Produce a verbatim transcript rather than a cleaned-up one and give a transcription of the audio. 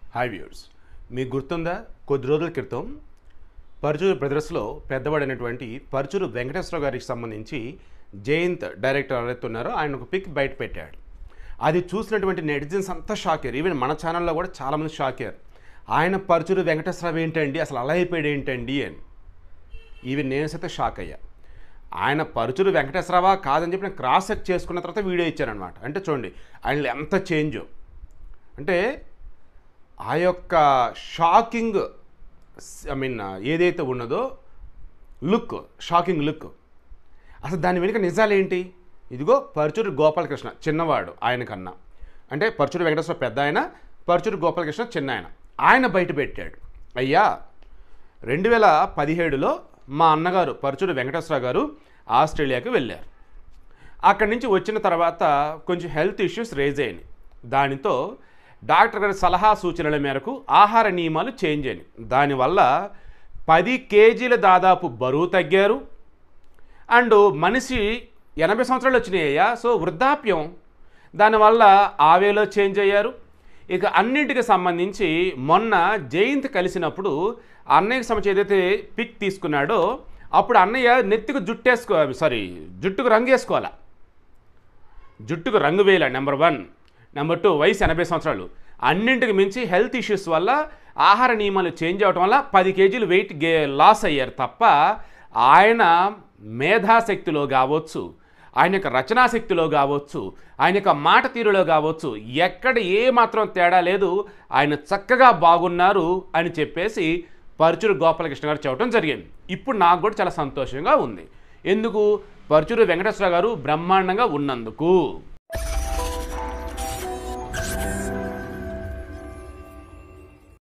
Hi viewers, మీకు గుర్తుందా? కొద్ది రోజుల క్రితం పరుచూరు బ్రదర్స్లో పెద్దవాడైనటువంటి పరుచూరు వెంకటేశ్వరరావు గారికి సంబంధించి జయంత్ డైరెక్టర్ ఎవరైతే ఉన్నారో ఆయన ఒక పిక్ బయట పెట్టాడు. అది చూసినటువంటి నెటిజన్స్ అంతా షాక్ అయ్యారు. ఈవెన్ మన ఛానల్లో కూడా చాలామంది షాక్ అయ్యారు. ఆయన పరుచూరు వెంకటేశ్వరరావు ఏంటండి, అసలు అలా అయిపోయాడు ఏంటండి అని. ఈవెన్ నేను సైతే షాక్ అయ్యా. ఆయన పరుచూరు వెంకటేశ్వరరావా కాదని చెప్పి నేను క్రాస్ చెక్ చేసుకున్న తర్వాత వీడియో ఇచ్చానమాట. అంటే చూడండి ఆయన ఎంత చేంజ్. అంటే ఆ యొక్క షాకింగ్ ఐ మీన్ ఏదైతే ఉన్నదో లుక్, షాకింగ్ లుక్, అసలు దాని వెనుక నిజాలేంటి? ఇదిగో పరుచూరు గోపాలకృష్ణ చిన్నవాడు ఆయన కన్నా, అంటే పరుచూరు వెంకటేశ్వర పెద్ద ఆయన, పరుచూరు గోపాలకృష్ణ చిన్న ఆయన. ఆయన బయట పెట్టాడు, అయ్యా రెండు వేల పదిహేడులో మా అన్నగారు పరుచూరు వెంకటేశ్వర గారు ఆస్ట్రేలియాకి వెళ్ళారు. అక్కడి నుంచి వచ్చిన తర్వాత కొంచెం హెల్త్ ఇష్యూస్ రేజ్ అయినాయి. దానితో డాక్టర్ గారి సలహా సూచనల మేరకు ఆహార నియమాలు చేంజ్ అయినాయి. దానివల్ల పది కేజీల దాదాపు బరువు తగ్గారు. అండ్ మనిషి ఎనభై సంవత్సరాలు వచ్చినాయ్యా, సో వృద్ధాప్యం, దానివల్ల ఆవేలో చేంజ్ అయ్యారు. ఇక అన్నింటికి సంబంధించి మొన్న జయంత్ కలిసినప్పుడు అన్నయ్యకి సంబంధించి ఏదైతే పిక్ తీసుకున్నాడో అప్పుడు అన్నయ్య నెత్తికి జుట్టేసుకో సారీ జుట్టుకు రంగు వేసుకోవాలా, జుట్టుకు రంగు వేయాల. Number one. నెంబర్ టూ, వయసు ఎనభై సంవత్సరాలు. అన్నింటికి మించి హెల్త్ ఇష్యూస్ వల్ల ఆహార నియమాలు చేంజ్ అవడం వల్ల పది కేజీలు వెయిట్ గే లాస్ అయ్యారు తప్ప ఆయన మేధాశక్తిలో కావచ్చు, ఆయన యొక్క రచనాశక్తిలో కావచ్చు, ఆయన యొక్క మాట తీరులో కావచ్చు ఎక్కడ ఏ మాత్రం తేడా లేదు. ఆయన చక్కగా బాగున్నారు అని చెప్పేసి పరుచూరు గోపాలకృష్ణ గారు చెప్పడం జరిగింది. ఇప్పుడు నాకు కూడా చాలా సంతోషంగా ఉంది. ఎందుకు? పరుచూరు వెంకటేశ్వర గారు బ్రహ్మాండంగా ఉన్నందుకు.